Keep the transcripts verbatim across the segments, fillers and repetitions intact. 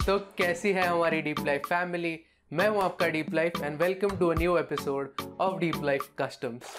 तो कैसी है हमारी डीप लाइफ फैमिली। मैं हूं आपका deep life and welcome to a new episode of deep life customs.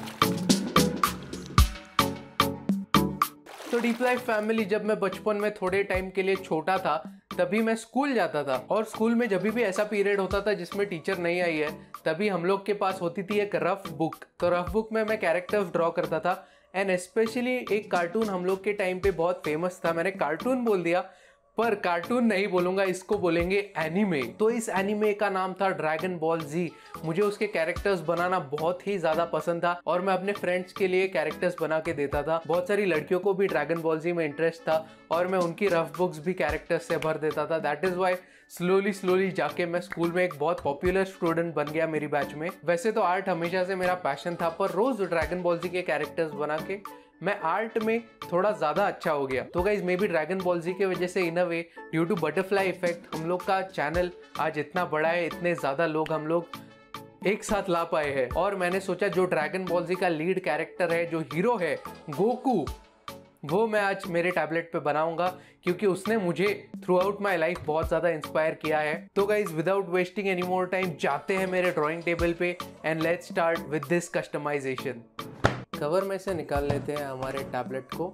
तो डीप लाइफ फैमिली, जब मैं बचपन में थोड़े टाइम के लिए छोटा था तभी मैं स्कूल जाता था, और स्कूल में जब भी ऐसा पीरियड होता था जिसमें टीचर नहीं आई है तभी हम लोग के पास होती थी एक रफ बुक। तो रफ बुक में मैं कैरेक्टर्स ड्रॉ करता था एंड स्पेशली एक कार्टून हम लोग के टाइम पे बहुत फेमस था। मैंने कार्टून बोल दिया पर कार्टून नहीं बोलूंगा, इसको बोलेंगे एनीमे। तो इस एनीमे का नाम था ड्रैगन बॉल जी। मुझे उसके कैरेक्टर्स बनाना बहुत ही ज्यादा पसंद था और मैं अपने फ्रेंड्स के लिए कैरेक्टर्स बना के देता था। बहुत सारी लड़कियों को भी ड्रैगन बॉल जी में इंटरेस्ट था और मैं उनकी रफ बुक्स भी कैरेक्टर्स से भर देता था। That is why slowly slowly जाके मैं स्कूल में एक बहुत पॉपुलर स्टूडेंट बन गया मेरी बैच में। वैसे तो आर्ट हमेशा से मेरा पैशन था, पर रोज ड्रैगन बॉल जी के कैरेक्टर्स बना के मैं आर्ट में थोड़ा ज्यादा अच्छा हो गया। तो guys maybe dragon ball Z की वजह से in a way due to butterfly effect हम लोग का चैनल आज इतना बड़ा है, इतने ज्यादा लोग हम लोग एक साथ ला पाए हैं। और मैंने सोचा जो ड्रैगन बॉल जी का लीड कैरेक्टर है, जो हीरो है गोकू, वो मैं आज मेरे टैबलेट पे बनाऊंगा क्योंकि उसने मुझे थ्रू आउट माई लाइफ बहुत ज़्यादा इंस्पायर किया है। तो guys without wasting any more time जाते हैं मेरे ड्राइंग टेबल पे and let's start with this customization. Cover में से निकाल लेते हैं हमारे टैबलेट को।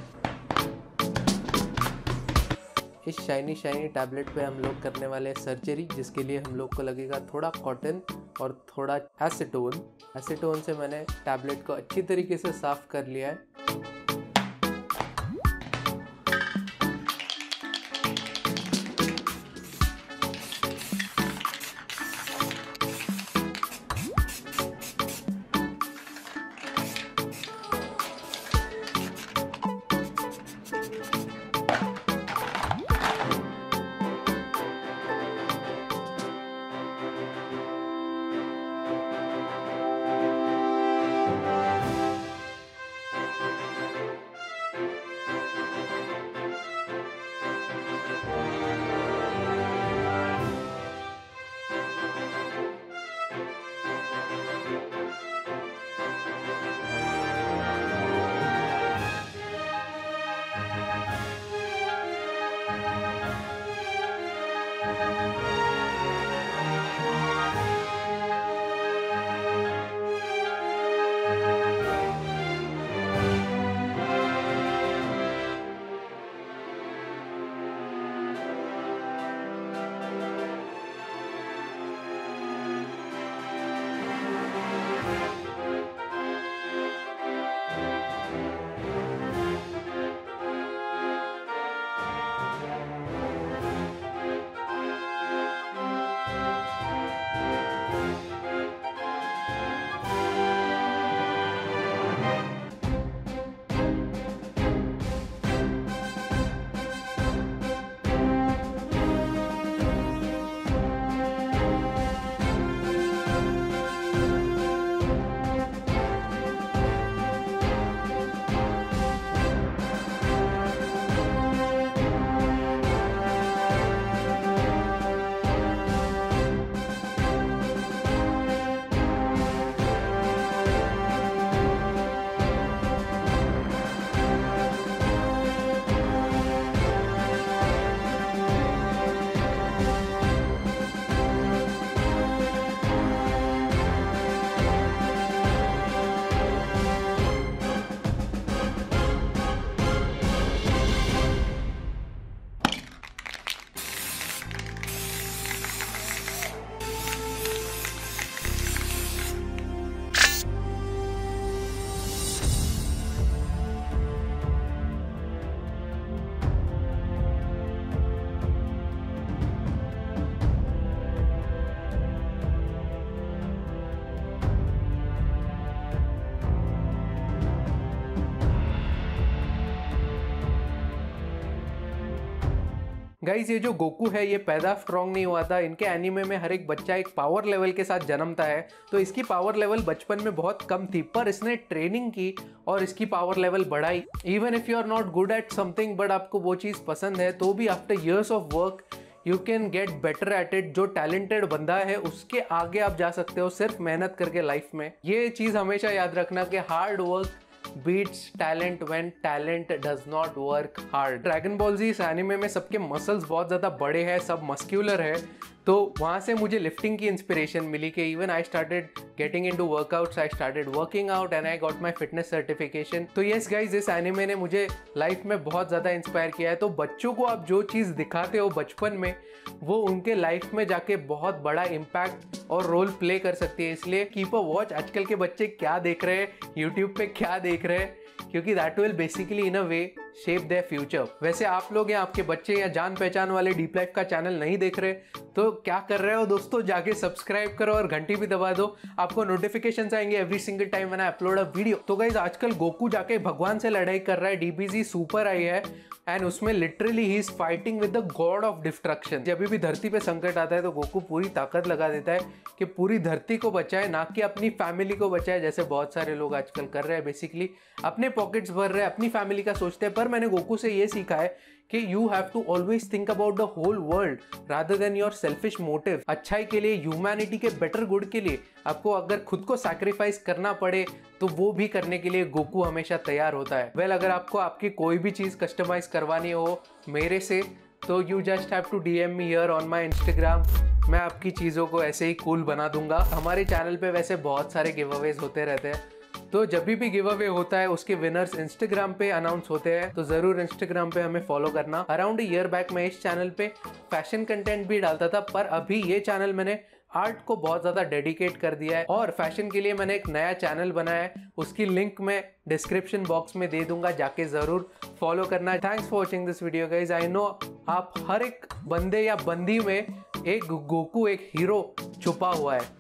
इस शाइनी शाइनी टैबलेट पे हम लोग करने वाले हैं सर्जरी, जिसके लिए हम लोग को लगेगा थोड़ा कॉटन और थोड़ा एसीटोन। एसीटोन से मैंने टैबलेट को अच्छी तरीके से साफ कर लिया है। गाइज ये जो गोकू है ये पैदा स्ट्रॉन्ग नहीं हुआ था। इनके एनीमे में हर एक बच्चा एक पावर लेवल के साथ जन्मता है, तो इसकी पावर लेवल बचपन में बहुत कम थी, पर इसने ट्रेनिंग की और इसकी पावर लेवल बढ़ाई। Even if you are not good at something but आपको वो चीज़ पसंद है, तो भी after years of work you can get better at it. जो टैलेंटेड बंदा है उसके आगे आप जा सकते हो सिर्फ मेहनत करके लाइफ में। ये चीज़ हमेशा याद रखना कि hard work beats talent when talent does not work hard. Dragon ball Z इस एनिमे में सबके मसल्स बहुत ज़्यादा बड़े हैं, सब मस्क्यूलर है, तो वहाँ से मुझे लिफ्टिंग की इंस्पिरेशन मिली कि even I started getting into workouts, I started working out and I got my fitness certification. तो यस गाइज, इस एनिमे ने मुझे लाइफ में बहुत ज़्यादा इंस्पायर किया है. तो बच्चों को आप जो चीज़ दिखाते हो बचपन में, वो उनके लाइफ में जाके बहुत बड़ा इम्पैक्ट और रोल प्ले कर सकती है. इसलिए कीप अ वॉच आजकल के बच्चे क्या देख रहे हैं, यूट्यूब पे क्या देख रहे हैं, क्योंकि that will basically in a way shape their future. वैसे आप लोग या आपके बच्चे या जान पहचान वाले डीप लाइफ का चैनल नहीं देख रहे तो क्या कर रहे हो दोस्तों, जाके सब्सक्राइब करो और घंटी भी दबा दो, आपको नोटिफिकेशंस आएंगे every single time when I upload a video. तो गाइज आजकल गोकू जाके भगवान से लड़ाई कर रहा है. डीबीजी सुपर आई है एंड उसमें literally he is fighting with the god of destruction. जब भी धरती पे संकट आता है तो गोकू पूरी ताकत लगा देता है कि पूरी धरती को बचाए, ना कि अपनी फैमिली को बचाए, जैसे बहुत सारे लोग आजकल कर रहे हैं. बेसिकली अपने पॉकेट्स भर रहे हैं, अपनी फैमिली का सोचते हैं. पर मैंने गोकू से ये सीखा है कि you have to always think about the whole world rather than your selfish motive. अच्छाई के लिए, ह्यूमैनिटी के बेटर गुड के लिए आपको अगर खुद को सैक्रिफाइस करना पड़े तो वो भी करने के लिए गोकू हमेशा तैयार होता है. वेल well, अगर आपको आपकी कोई भी चीज़ कस्टमाइज करवानी हो मेरे से, तो you just have to D M me here on my Instagram. मैं आपकी चीज़ों को ऐसे ही कूल बना दूंगा. हमारे चैनल पे वैसे बहुत सारे गिव अवेज होते रहते हैं, तो जब भी भी गिव अवे होता है उसके विनर्स इंस्टाग्राम पे अनाउंस होते हैं, तो ज़रूर इंस्टाग्राम पे हमें फॉलो करना. अराउंड ईयर बैक मैं इस चैनल पे फैशन कंटेंट भी डालता था, पर अभी ये चैनल मैंने आर्ट को बहुत ज़्यादा डेडिकेट कर दिया है और फैशन के लिए मैंने एक नया चैनल बनाया है. उसकी लिंक मैं डिस्क्रिप्शन बॉक्स में दे दूंगा, जाके ज़रूर फॉलो करना. Thanks for watching this video guys. I know आप हर एक बंदे या बंदी में एक गोकू, एक हीरो छुपा हुआ है.